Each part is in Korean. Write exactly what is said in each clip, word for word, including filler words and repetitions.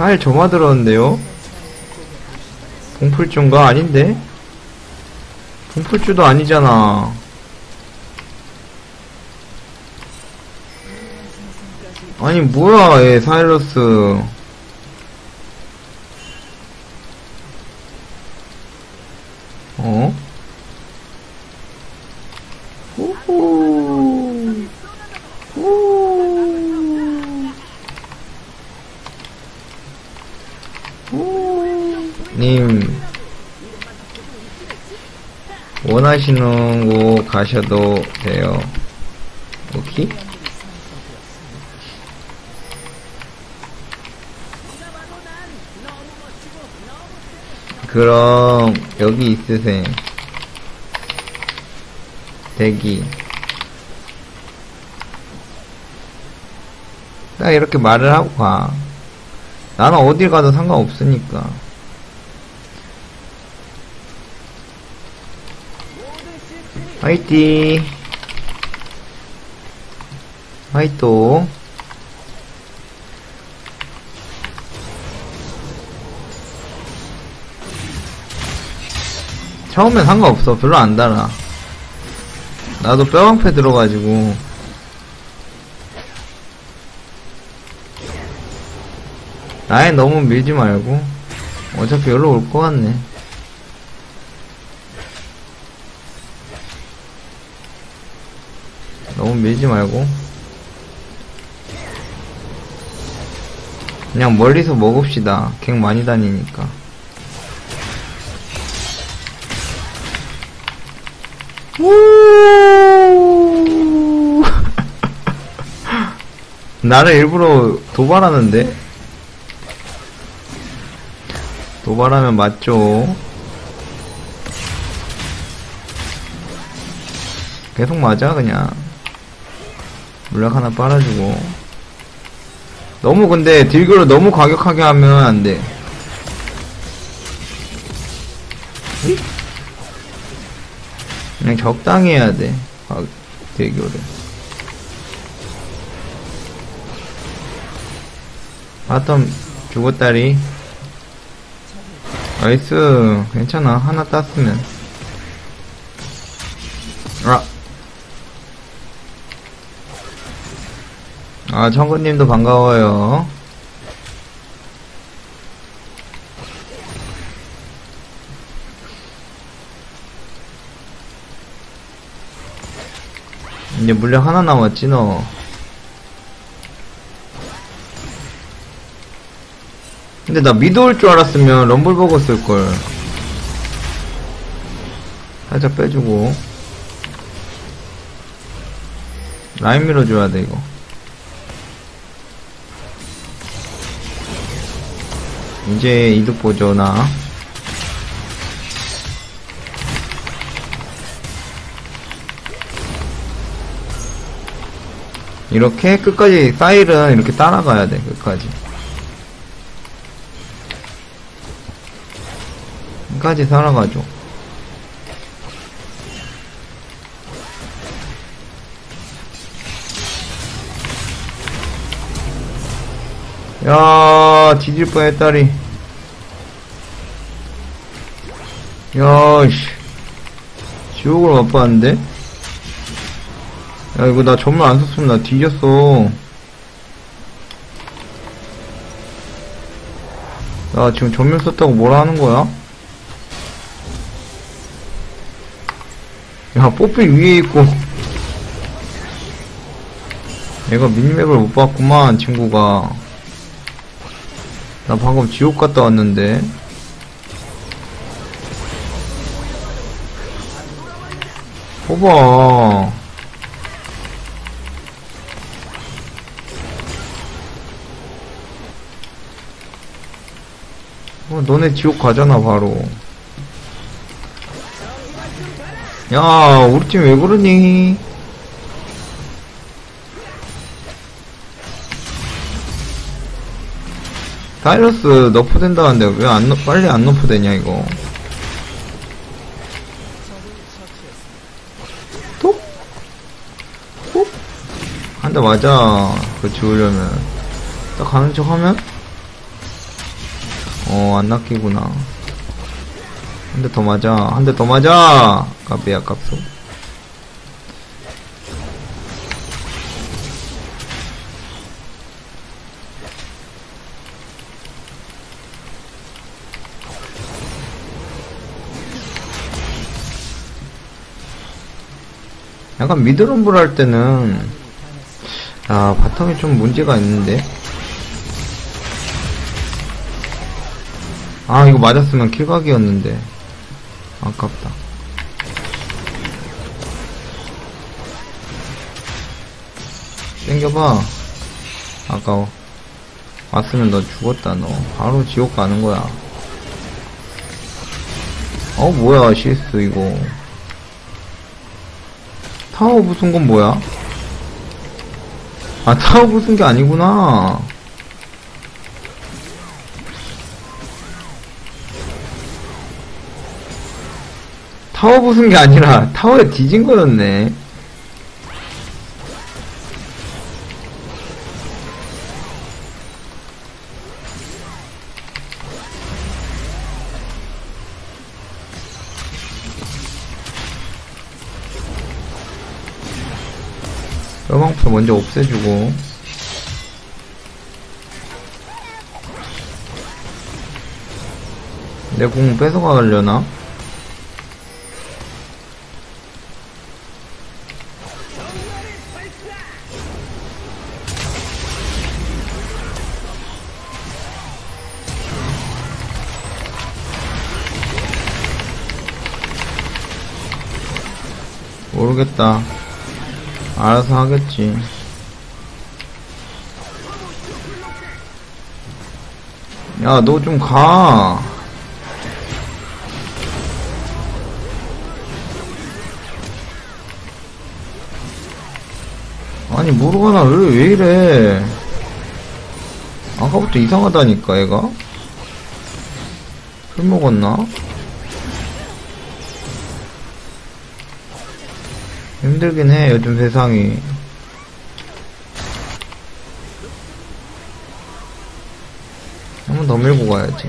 사일 저마 들었는데요? 봉풀주인가? 아닌데? 봉풀주도 아니잖아. 아니 뭐야 얘 사일러스. 어? 호호. 님 원하시는 곳 가셔도 돼요. 오케이? 그럼 여기 있으셈. 대기. 딱 이렇게 말을 하고 가. 나는 어딜 가도 상관없으니까. 화이팅. 화이토. 처음엔 상관없어. 별로 안 달아. 나도 뼈방패 들어가지고. 라인 너무 밀지 말고. 어차피 여기로 올 것 같네. 너무 밀지 말고. 그냥 멀리서 먹읍시다. 갱 많이 다니니까. 나를 일부러 도발하는데? 도발하면 맞죠. 계속 맞아 그냥. 물약 하나 빨아주고. 너무 근데 딜교를 너무 과격하게 하면 안돼. 그냥 적당히 해야돼 딜교를. 바텀 죽었다리. 나이스. 괜찮아 하나 땄으면. 아 아, 청구님도 반가워요. 이제 물량 하나 남았지, 너. 근데 나 미드 올 줄 알았으면 럼블 버거 쓸걸. 살짝 빼주고. 라인 밀어줘야 돼, 이거. 이제 이득 보죠, 나. 이렇게 끝까지 사일은 이렇게 따라가야 돼, 끝까지. 끝까지 살아가죠. 야, 뒤질 뻔했다리. 야, 씨. 지옥을 맛봤는데? 야, 이거 나 전멸 안 썼으면 나 뒤졌어. 나 지금 전멸 썼다고 뭐라 하는 거야? 야, 뽀삐 위에 있고. 얘가 미니맵을 못 봤구만, 친구가. 나 방금 지옥 갔다 왔는데. 봐봐. 어, 너네 지옥 가잖아, 바로. 야, 우리 팀 왜 그러니? 사일러스 너프 된다는데 왜 안, 빨리 안 너프 되냐, 이거. 톡? 톡? 한 대 맞아. 그거 지우려면. 딱 가는 척 하면? 어, 안 낚이구나. 한 대 더 맞아. 한 대 더 맞아! 까비 아깝소. 약간 미드럼블 할 때는, 아, 바텀이 좀 문제가 있는데? 아, 이거 맞았으면 킬각이었는데. 아깝다. 땡겨봐. 아까워. 왔으면 너 죽었다, 너. 바로 지옥 가는 거야. 어, 뭐야, 씨에스, 이거. 타워 부순 건 뭐야? 아, 타워 부순 게 아니구나. 타워 부순 게 아니라 타워에 뒤진 거였네. 뼈방패 먼저 없애주고. 내 공 뺏어가려나? 모르겠다. 알아서 하겠지. 야, 너 좀 가. 아니, 모르가나, 왜, 왜 이래. 아까부터 이상하다니까, 얘가. 술 먹었나? 힘들긴 해, 요즘 세상이. 한 번 더 밀고 가야지.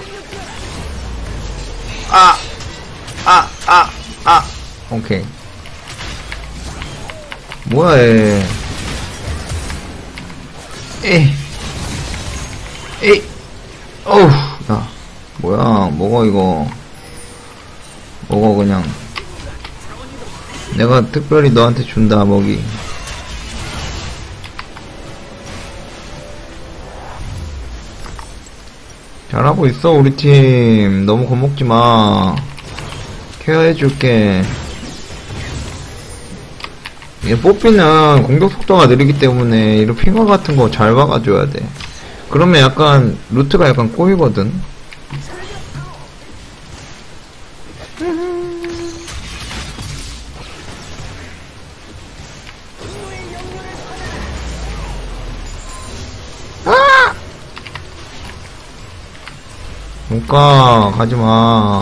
아! 아! 아! 아! 오케이. 뭐야, 얘. 에이. 에이. 어우, 야. 뭐야, 먹어, 이거. 먹어, 그냥. 내가 특별히 너한테 준다, 먹이. 잘하고 있어, 우리 팀. 너무 겁먹지 마. 케어해줄게. 얘 뽀삐는 공격 속도가 느리기 때문에 이런 핑거 같은 거 잘 박아줘야 돼. 그러면 약간 루트가 약간 꼬이거든. 아! 못가, 가지마.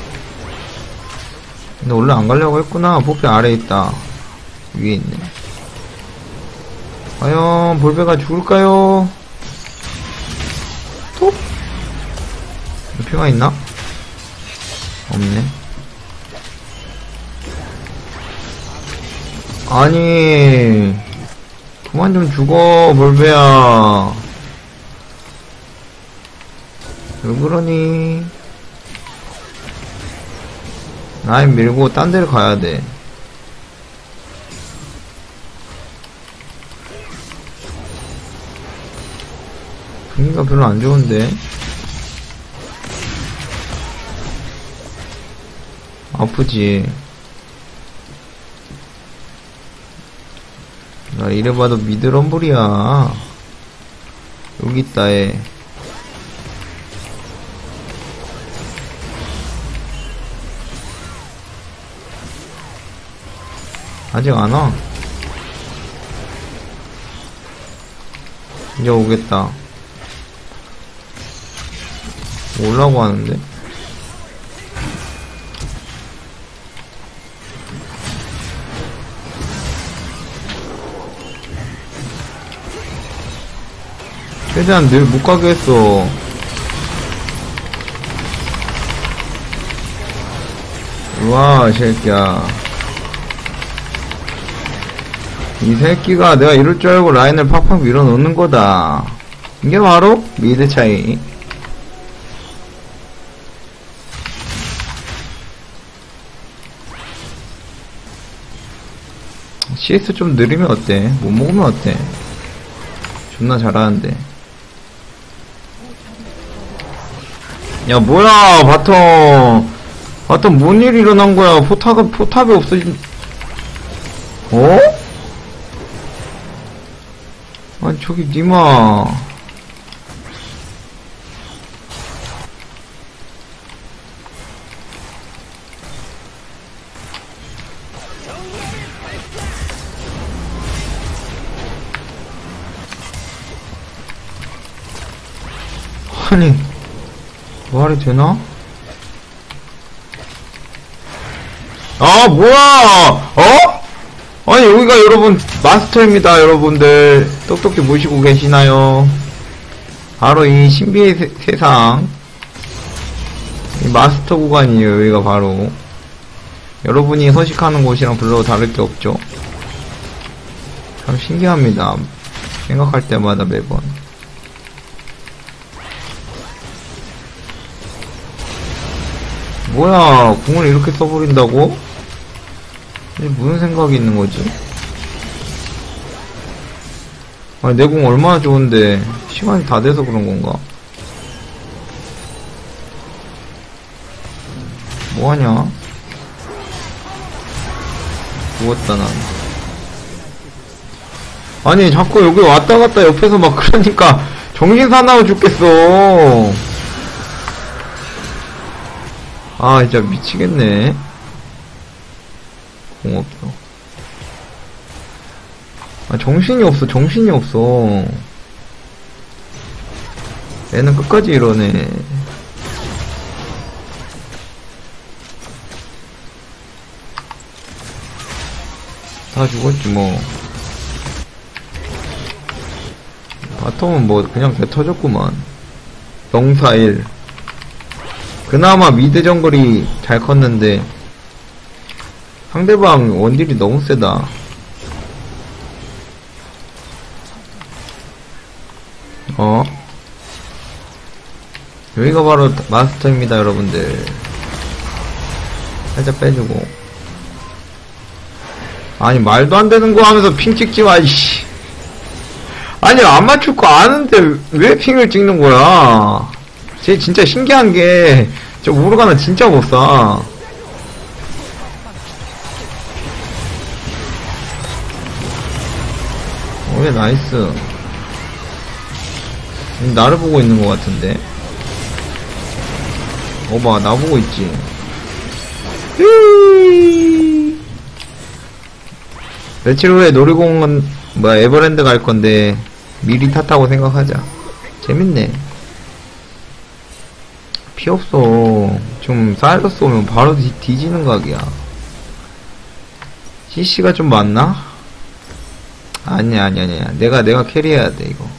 근데 원래 안 가려고 했구나. 뽀삐 아래에 있다. 위에 있네. 과연 볼베가 죽을까요? 톡! 피가 있나? 없네. 아니, 그만 좀 죽어, 볼베야. 왜 그러니? 라인 밀고 딴 데를 가야 돼. 분위기가 별로 안 좋은데. 아프지. 나 이래봐도 미드럼블이야. 여기 있다, 얘. 아직 안 와. 이제 오겠다. 오려고 하는데? 최대한 늘 못 가게 했어. 좋아, 이 새끼야. 이 새끼가 내가 이럴 줄 알고 라인을 팍팍 밀어넣는 거다. 이게 바로 미드 차이. 씨에스 좀 느리면 어때? 못 먹으면 어때? 존나 잘하는데. 야, 뭐야, 바텀. 바텀 뭔 일이 일어난 거야? 포탑, 포탑이 없어진, 어? 아니, 저기, 니마. 아니, 말이 되나? 아, 뭐야! 어? 아니, 여기가 여러분, 마스터입니다, 여러분들. 똑똑히 모시고 계시나요? 바로 이 신비의 세, 세상. 이 마스터 구간이에요, 여기가 바로. 여러분이 서식하는 곳이랑 별로 다를 게 없죠? 참 신기합니다. 생각할 때마다 매번. 뭐야, 궁을 이렇게 써버린다고? 이게 무슨 생각이 있는 거지? 아니, 내 궁 얼마나 좋은데, 시간이 다 돼서 그런 건가? 뭐하냐? 죽었다, 난. 아니, 자꾸 여기 왔다 갔다 옆에서 막 그러니까, 정신 사나워 죽겠어. 아, 진짜 미치겠네. 공 없어. 아, 정신이 없어, 정신이 없어. 얘는 끝까지 이러네. 다 죽었지, 뭐. 바텀은 뭐, 그냥 개 터졌구만. 영사일. 그나마 미드 정글이 잘 컸는데 상대방 원딜이 너무 세다. 어? 여기가 바로 마스터입니다, 여러분들. 살짝 빼주고. 아니, 말도 안 되는 거 하면서 핑 찍지 마, 이씨. 아니, 안 맞출 거 아는데 왜 핑을 찍는 거야? 쟤 진짜 신기한 게, 저 모르가나 진짜 못 사. 오예, 나이스. 나를 보고 있는 것 같은데. 어봐, 나보고 있지. 며칠 후에 놀이공원, 뭐야, 에버랜드 갈 건데, 미리 탔다고 생각하자. 재밌네. 피 없어. 좀 사일러스 오면 바로 뒤, 뒤지는 각이야. 씨씨가 좀 많나? 아니야, 아니야, 아니야. 내가, 내가 캐리해야 돼, 이거.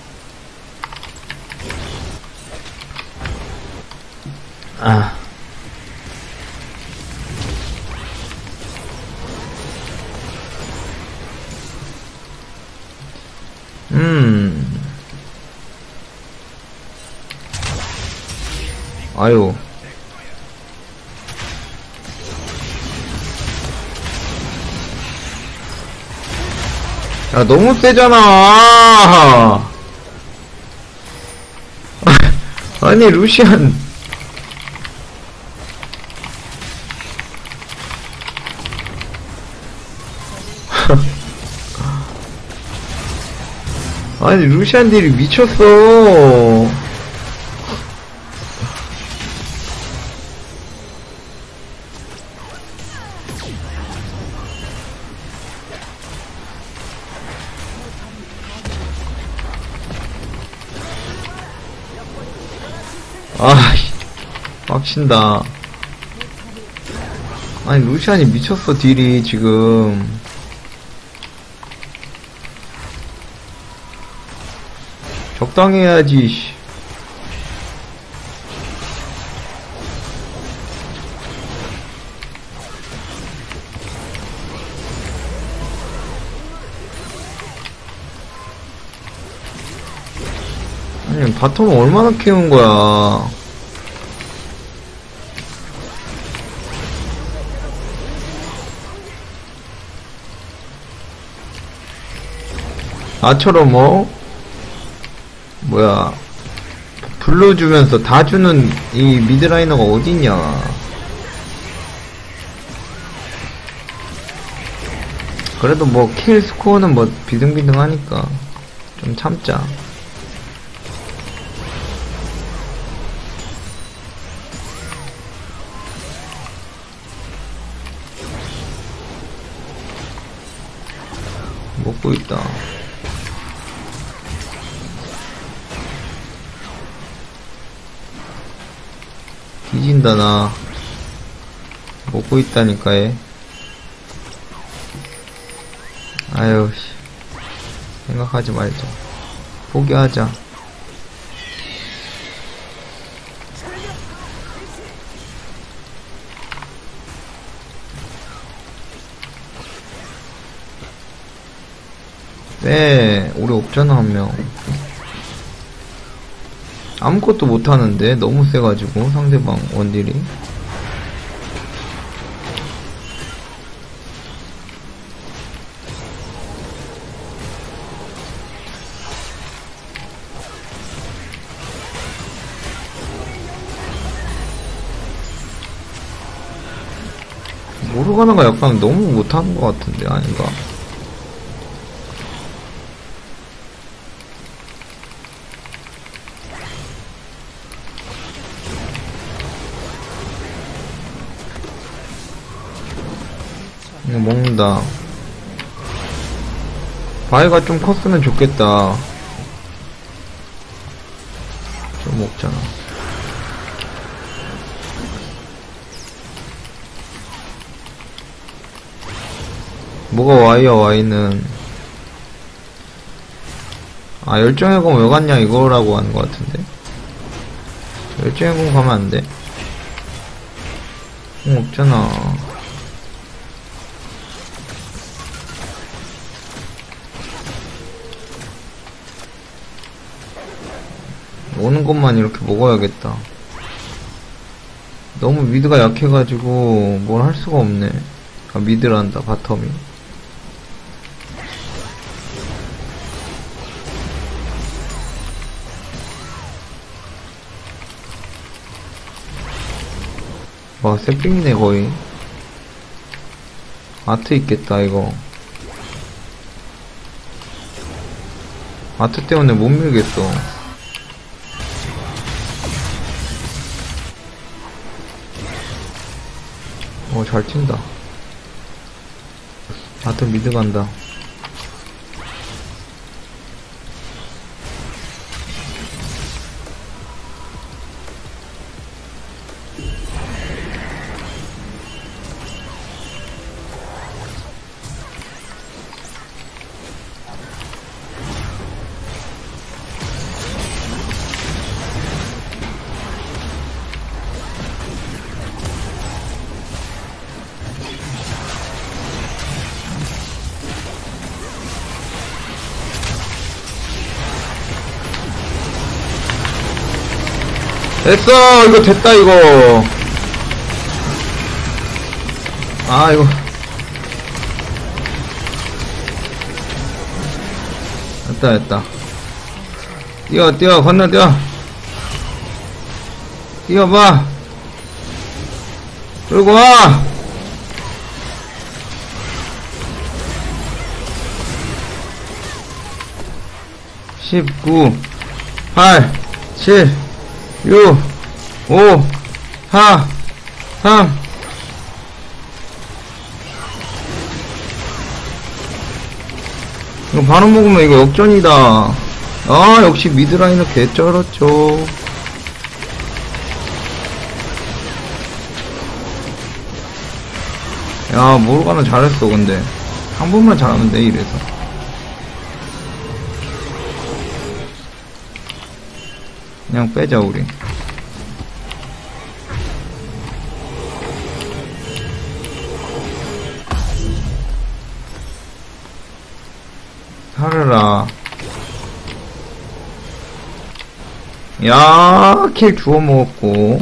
아. 음. 아유. 야, 너무 세잖아. 아니, 루시안. 아니, 루시안 딜이 미쳤어. 아, 빡친다. 아니, 루시안이 미쳤어, 딜이, 지금. 적당히 해야지, 씨. 아니, 바텀을 얼마나 키운 거야. 나처럼 뭐, 뭐야, 불러주면서 다 주는 이 미드라이너가 어딨냐. 그래도 뭐, 킬 스코어는 뭐, 비등비등 하니까, 좀 참자. 먹고 있다. 뒤진다, 나. 먹고 있다니까, 얘. 아유, 씨. 생각하지 말자. 포기하자. 네, 우리 없잖아, 한 명. 아무것도 못하는데, 너무 세가지고, 상대방 원딜이. 모르가나가 약간 너무 못하는 것 같은데, 아닌가? 이거 먹는다. 바위가 좀 컸으면 좋겠다. 좀 먹잖아. 뭐가 Y야, Y는. 아, 열정의 검 왜 갔냐, 이거라고 하는 것 같은데. 열정의 검 가면 안 돼. 공 없잖아. 오는 것만 이렇게 먹어야겠다. 너무 미드가 약해가지고 뭘 할 수가 없네. 아, 미드란다, 바텀이. 와, 새삥이네 거의. 아트 있겠다 이거. 아트 때문에 못 밀겠어. 어, 잘 튄다. 아트 미드 간다. 됐어! 이거 됐다, 이거. 아, 이거. 됐다, 됐다. 뛰어, 뛰어, 건너 뛰어. 뛰어봐. 끌고 와! 십구, 팔, 칠, 육, 오, 사, 삼. 이거 바로 먹으면 이거 역전이다. 아, 역시 미드라이너 개쩔었죠. 야, 모르가나 잘했어. 근데 한 번만 잘하면 돼, 이래서. 그냥 빼자, 우리. 살아라. 야, 킬 주워 먹었고.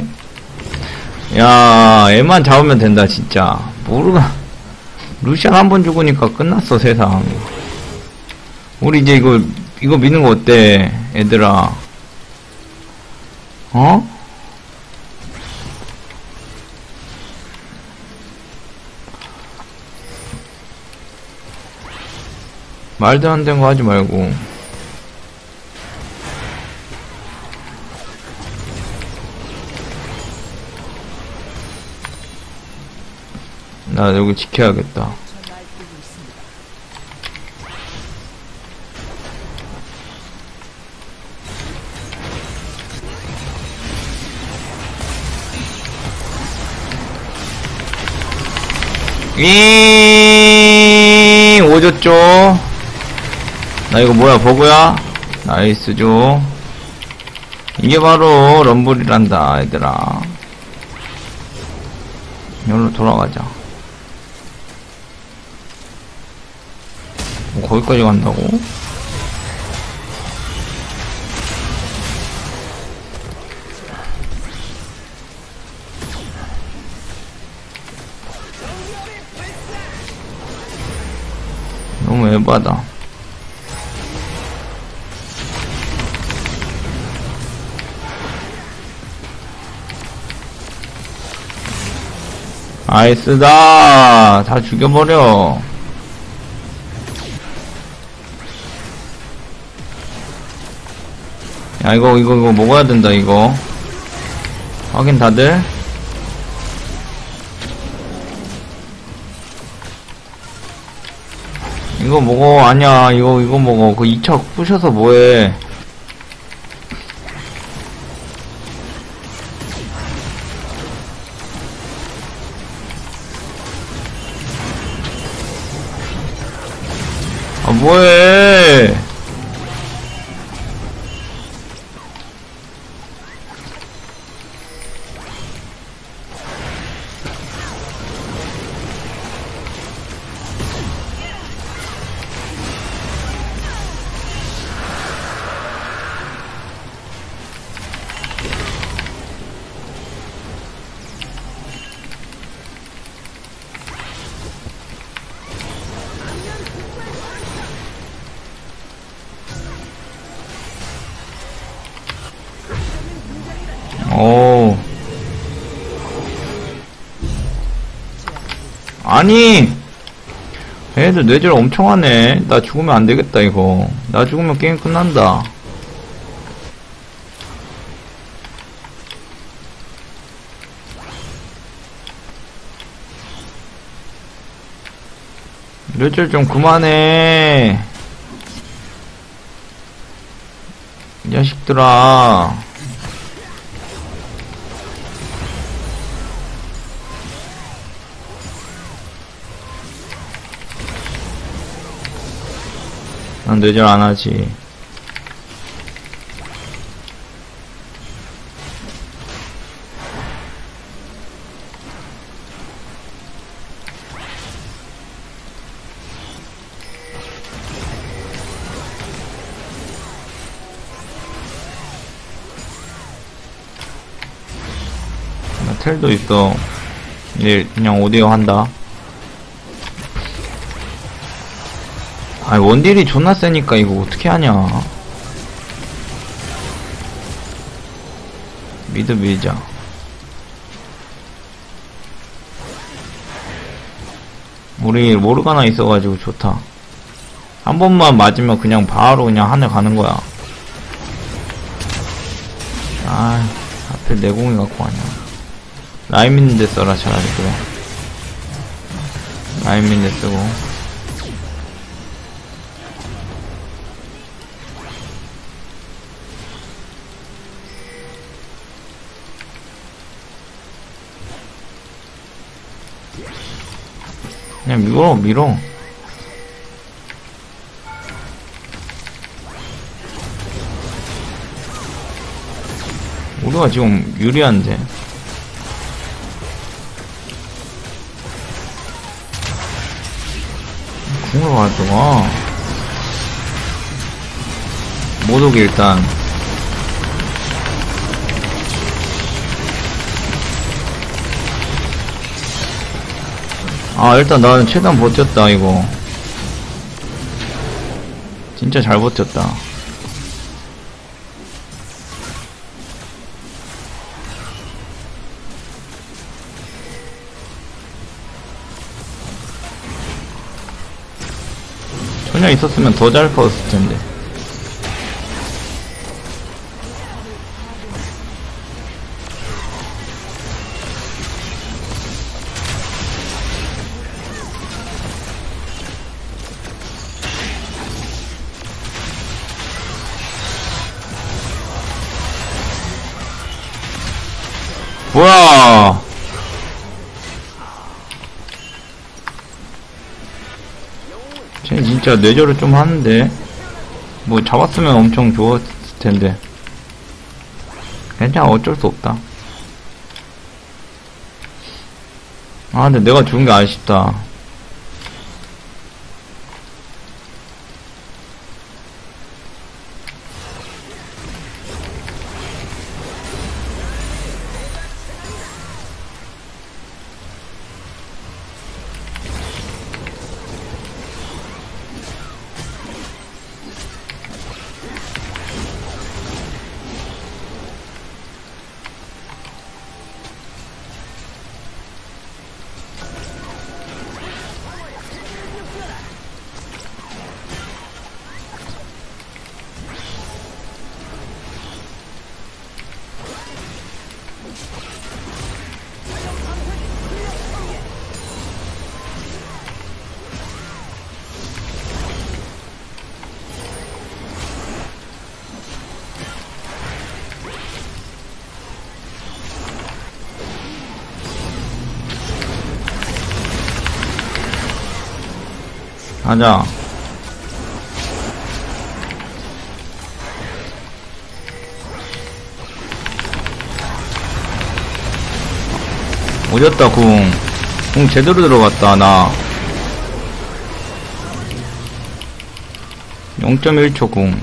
야, 애만 잡으면 된다, 진짜. 모르가. 루시안 한 번 죽으니까 끝났어, 세상. 우리 이제 이거, 이거 미는 거 어때, 얘들아? 어? 말도 안 되는 거 하지 말고. 나 여기 지켜야겠다. 이 오졌죠? 나 이거 뭐야, 버그야? 나이스죠? 이게 바로 럼블이란다, 얘들아. 여기로 돌아가자. 뭐 거기까지 간다고? 너무 에바다. 나이스다. 다 죽여버려. 야, 이거, 이거, 이거 먹어야 된다, 이거. 확인 다들? 이거 먹어. 아니야, 이거, 이거 먹어. 그 이 척 부셔서 뭐해. 아, 뭐해. 오. 아니, 얘들 뇌절 엄청 하네. 나 죽으면 안 되겠다, 이거. 나 죽으면 게임 끝난다. 뇌절 좀 그만해. 이 자식들아. 난 뇌절 안 하지. 나 텔도 있어. 이제 그냥 오디오 한다. 아니, 원딜이 존나 세니까 이거 어떻게 하냐. 미드 밀자. 우리 모르가나 있어가지고 좋다. 한 번만 맞으면 그냥 바로 그냥 하늘 가는 거야. 아, 하필 내공이 갖고 가냐. 라인 믿는데 써라, 차라리. 그래. 라인 믿는데 쓰고. 그냥 밀어, 밀어. 우리가 지금 유리한데. 궁으로 가져가. 못 오게 일단. 아, 일단 나는 최대한 버텼다, 이거. 진짜 잘 버텼다. 전혀 있었으면 더 잘 퍼졌을 텐데. 뭐야! 쟤 진짜 뇌절을 좀 하는데. 뭐 잡았으면 엄청 좋았을 텐데. 괜찮아, 어쩔 수 없다. 아, 근데 내가 죽은 게 아쉽다. 가자. 오졌다, 궁. 궁 제대로 들어갔다, 나. 영 점 일 초 궁.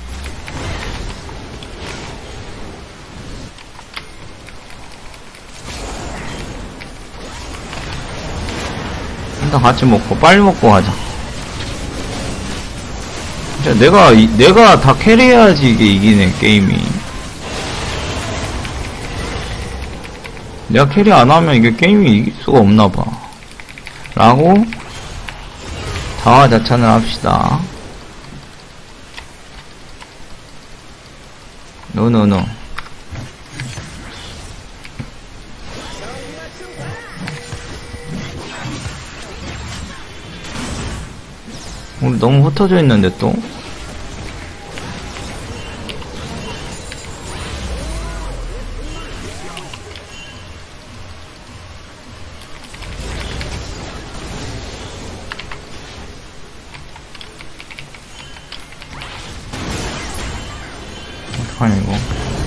일단 같이 먹고, 빨리 먹고 가자. 진짜 내가, 이, 내가 다 캐리해야지 이게 이기네, 게임이. 내가 캐리 안 하면 이게 게임이 이길 수가 없나봐. 라고, 자화자찬을 합시다. 노노노. 우리 너무 흩어져 있는데 또? 어떡하냐 이거.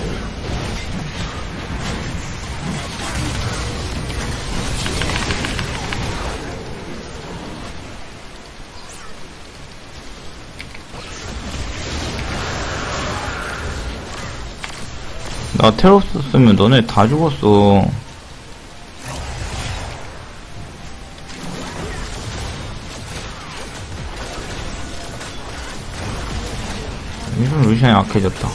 나 테러 썼으면 너네 다 죽었어. 이런 루시안이 약해졌다.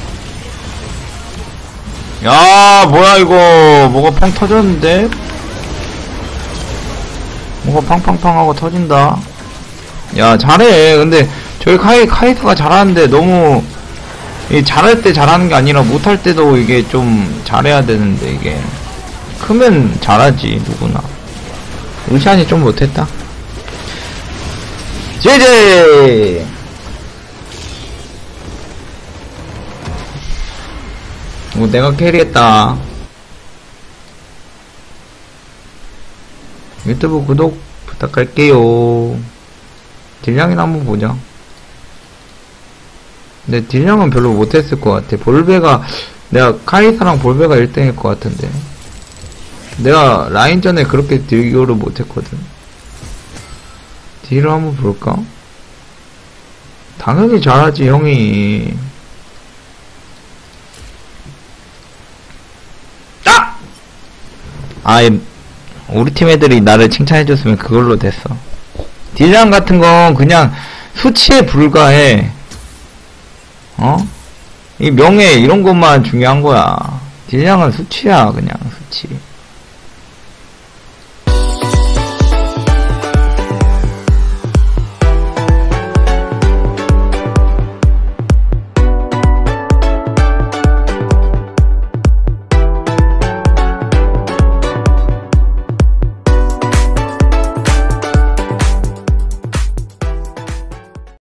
야, 뭐야 이거. 뭐가 펑 터졌는데? 뭐가 팡팡팡 하고 터진다. 야, 잘해. 근데 저기 카이, 카이스가 잘하는데 너무 이 잘할 때 잘하는 게 아니라 못할 때도 이게 좀 잘해야 되는데, 이게 크면 잘하지 누구나. 루시안이 좀 못했다. 제제 뭐 내가 캐리했다. 유튜브 구독 부탁할게요. 딜량이나 한번 보자. 근데 딜량은 별로 못했을 것 같아. 볼베가, 내가 카이사랑 볼베가 일 등일 것 같은데. 내가 라인전에 그렇게 딜교를 못했거든. 딜을 한번 볼까? 당연히 잘하지 형이. 아! 아이 우리 팀 애들이 나를 칭찬해줬으면 그걸로 됐어. 딜량 같은 건 그냥 수치에 불과해. 어? 이 명예 이런 것만 중요한 거야. 딜량은 수치야, 그냥 수치.